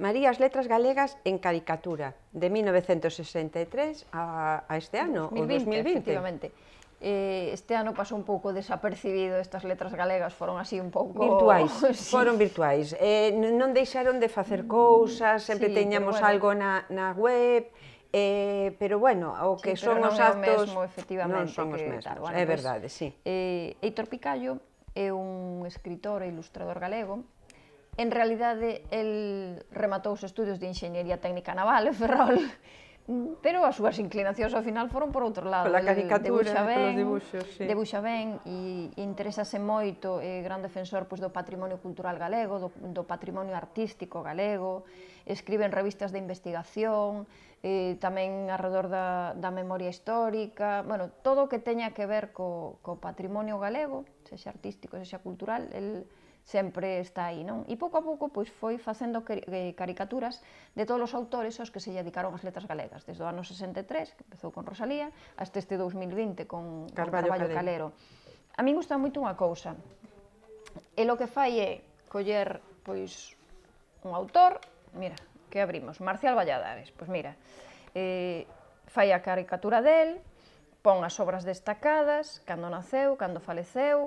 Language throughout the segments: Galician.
María, as letras galegas en caricatura, de 1963 a este ano, o 2020. Efectivamente. Este ano pasou un pouco desapercibido, estas letras galegas foron así un pouco... Virtuais, foron virtuais. Non deixaron de facer cousas, sempre teñamos algo na web, pero bueno, o que son os actos non son os mesmos, é verdade, sí. Heitor Picallo é un escritor e ilustrador galego. En realidade, el rematou os estudios de Enxeñería Técnica Naval en Ferrol, pero as súas inclinacións ao final foron por outro lado. Pola caricatura, polos dibuxos, sí. Debuxa ben e interésase moito, é gran defensor do patrimonio cultural galego, do patrimonio artístico galego, escribe en revistas de investigación, tamén alrededor da memoria histórica, bueno, todo o que teña que ver co patrimonio galego, sexa artístico, sexa cultural, el sempre está aí, non? E pouco a pouco foi facendo caricaturas de todos os autores aos que se dedicaron as letras galegas, desde o ano 63, que empezou con Rosalía, hasta este 2020 con Carballo Calero. A min gusta moito unha cousa, e o que fai é coller un autor, mira, que abrimos, Marcial Valladares, pois mira, fai a caricatura del, pon as obras destacadas, cando naceu, cando faleceu,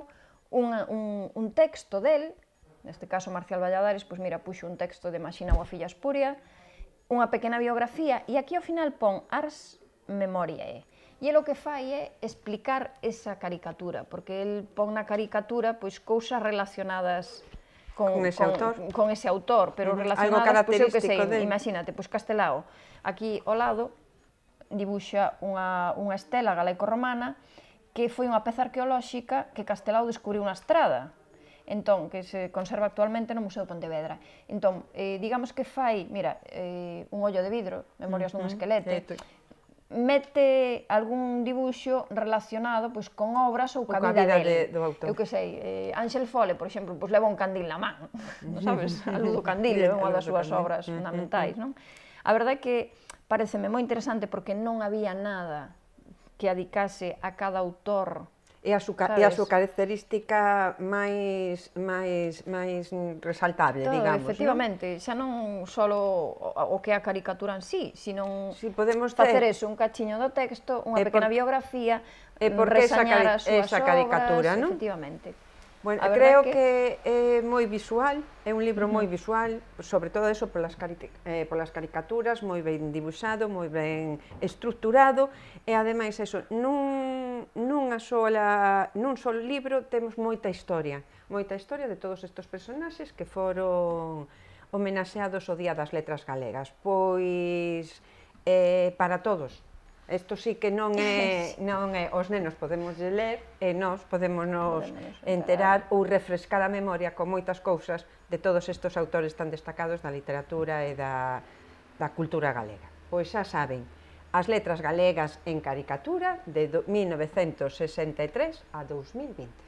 un texto del, neste caso Marcial Valladares, pois mira, puxo un texto de Maxinau a filla Espuria, unha pequena biografía, e aquí ao final pon Ars Memoriae. E el o que fai é explicar esa caricatura, porque el pon na caricatura cousas relacionadas con ese autor, pero relacionadas, eu que sei, imagínate, Castelao, aquí ao lado dibuxa unha estela galaico-romana que foi unha peza arqueolóxica que Castelao descubriu na Estrada, entón, que se conserva actualmente no Museo de Pontevedra. Entón, digamos que fai, mira, un ollo de vidro, Memorias dun esquelete, mete algún dibuxo relacionado con obras ou ca vida dele. Eu que sei, Ángel Fole, por exemplo, leva un candil na man, sabes? A luz do candil é unha das súas obras fundamentais, non? A verdade é que pareceme moi interesante porque non había nada que adicase a cada autor. E a súa característica máis resaltable, digamos. Efectivamente, xa non só o que é a caricatura en sí, sino facer eso, un cachiño do texto, unha pequena biografía, resañar as súas obras, efectivamente. Bueno, creo que é moi visual, é un libro moi visual, sobre todo eso polas caricaturas, moi ben dibuixado, moi ben estructurado, e ademais eso, nun só libro temos moita historia de todos estes personaxes que foron homenaxeados o Día das Letras Galegas, pois para todos. Isto sí que non é, os nenos podemos ler e nós podemos nos enterar ou refrescar a memoria con moitas cousas de todos estes autores tan destacados da literatura e da cultura galega. Pois xa saben, as letras galegas en caricatura de 1963 a 2020.